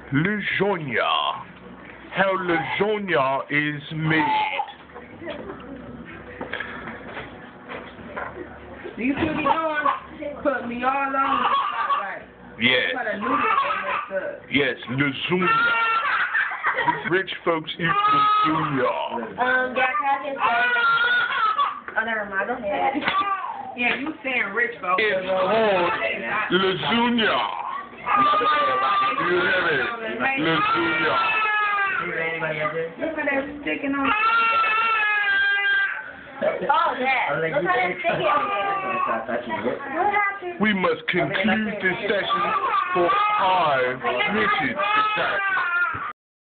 lasagna. How lasagna is made. You put me on, put me all on. Right. Yes. Put a noodle in this. Yes, lasagna. Rich folks eat lasagna. Yeah, can I just say? Oh, never mind. Go ahead. Yeah, you saying rich folks. It's called lasagna. You hear me? Lasagna. Look at that sticking on. Oh, yeah. Look how that's sticking on there. What happened? We must conclude this session for 5 minutes.